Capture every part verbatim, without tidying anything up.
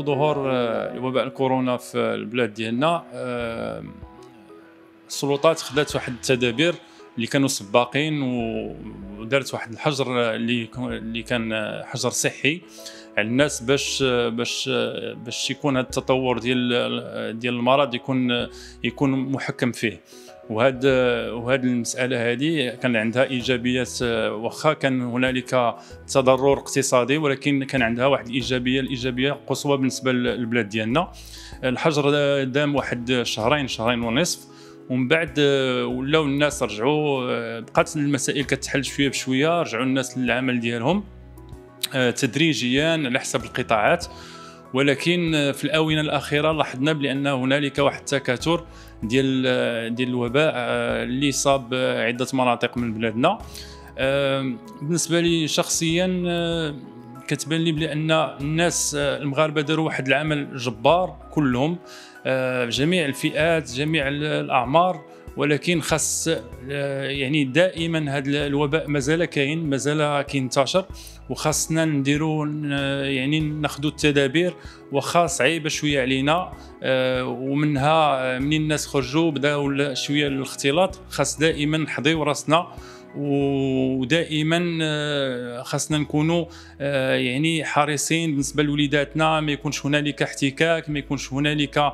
ظهور وباء الكورونا في البلاد ديالنا، السلطات خدات واحد التدابير اللي كانوا سباقين ودارت واحد الحجر اللي اللي كان حجر صحي على الناس باش باش باش يكون هذا التطور ديال ديال المرض يكون يكون محكم فيه. وهاد وهاد المساله هذه كان عندها ايجابيات، واخا كان هنالك تضرر اقتصادي ولكن كان عندها واحد الايجابيه الايجابيه قصوى بالنسبه للبلاد ديالنا. الحجر دام واحد شهرين شهرين ونصف، ومن بعد ولاو الناس رجعوا، بقات المسائل كتحل شويه بشويه، رجعوا الناس للعمل ديالهم تدريجيا على حسب القطاعات. ولكن في الاونه الاخيره لاحظنا بان هنالك واحد التكاثر ديال ديال الوباء اللي صاب عده مناطق من بلادنا. بالنسبه لي شخصيا كتبان لي بان الناس المغاربه داروا واحد العمل جبار كلهم، جميع الفئات جميع الاعمار، ولكن خاص يعني دائما هذا الوباء مازال كاين مازال كينتشر، وخاصنا نديروا يعني ناخذوا التدابير، وخا صعيبه شويه علينا. ومنها منين الناس خرجوا بداو شويه الاختلاط، خاص دائما نحضيو راسنا، ودائما خاصنا نكونوا يعني حريصين بالنسبه لوليداتنا، ما يكونش هنالك احتكاك، ما يكونش هنالك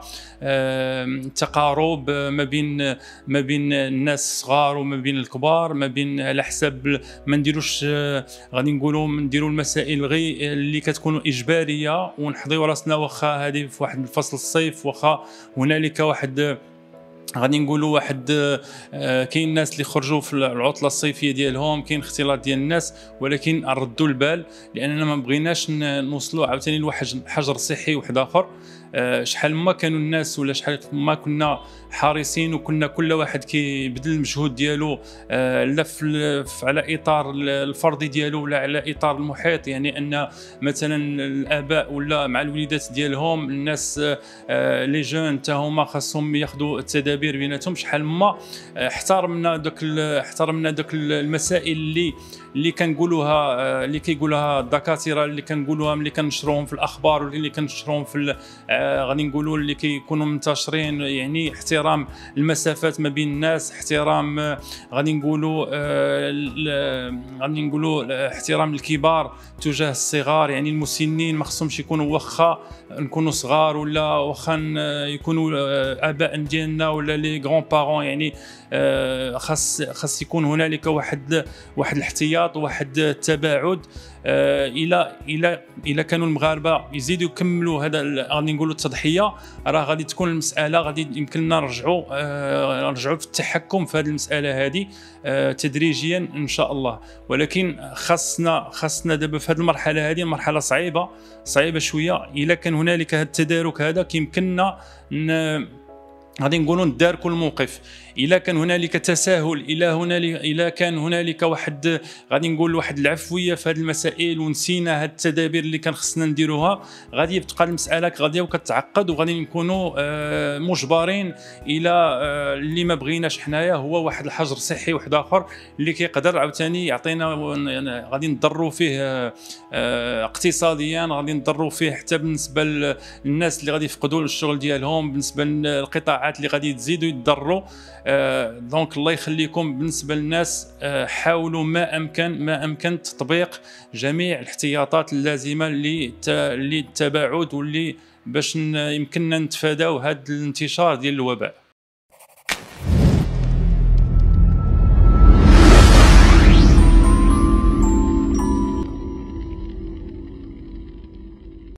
تقارب ما بين ما بين الناس الصغار وما بين الكبار، ما بين على حساب ما نديروش غادي نقولوا نديروا المسائل غير اللي كتكون اجباريه ونحضيو راسنا، واخا هذه في واحد الفصل الصيف، واخا هنالك واحد غادي نقولوا واحد كاين الناس اللي خرجوا في العطله الصيفيه ديالهم، كاين اختلاط ديال الناس، ولكن نردوا البال لاننا ما بغيناش نوصلوا عاوتاني لواحد حجر صحي واحد اخر. شحال ما كانوا الناس ولا شحال ما كنا حريصين، وكنا كل واحد كيبذل المجهود ديالو لا على اطار الفردي ديالو ولا على اطار المحيط، يعني ان مثلا الاباء ولا مع الوليدات ديالهم، الناس لي جون حتى هما خاصهم ياخذوا التدابير بيناتهم. شحال ما احترمنا دوك احترمنا دوك المسائل اللي اللي كنقولوها اللي كيقولوها الدكاتره، اللي كنقولوها ملي كنشروهم في الاخبار واللي كنشروهم في غادي نقولوا اللي كيكونوا منتشرين، يعني احترام المسافات ما بين الناس، احترام غادي نقولوا غادي نقولوا احترام الكبار تجاه الصغار، يعني المسنين ما خصهمش يكونوا واخا نكونوا صغار ولا واخا يكونوا اباء ديالنا ولا لي غران بارون، يعني خاص خاص يكون هنالك واحد واحد الاحتياط وواحد التباعد. الى الى الى كانوا المغاربه يزيدوا يكملوا هذا غادي نقولوا التضحيه، راه غادي تكون المساله غادي يمكننا نرجعوا نرجعوا في التحكم في هذه المساله هذه تدريجيا ان شاء الله. ولكن خاصنا خاصنا دابا في هذه المرحله هذه مرحله صعيبه صعيبه شويه. الا كان هنالك هذا التدارك هذا كيمكننا غادي نقولوا نداركوا الموقف. الا كان هنالك تساهل، الى هنالك الا كان هنالك واحد غادي نقول واحد العفويه في هذه المسائل ونسينا هذه التدابير اللي كان خصنا نديروها، غادي تبقى المساله غاديه وكتعقد، وغادي نكونوا مجبرين الى اللي ما بغيناش حنايا هو واحد الحجر صحي واحد اخر اللي كيقدر عاوتاني يعطينا، غادي نضروا فيه اقتصاديا، غادي نضروا فيه حتى بالنسبه للناس اللي غادي يفقدوا الشغل ديالهم، بالنسبه للقطاعات اللي غادي تزيدوا يتضروا. آه دونك الله يخليكم بالنسبه للناس، آه حاولوا ما امكن ما امكن تطبيق جميع الاحتياطات اللازمه للتباعد واللي باش يمكننا نتفاداو هذا الانتشار ديال الوباء.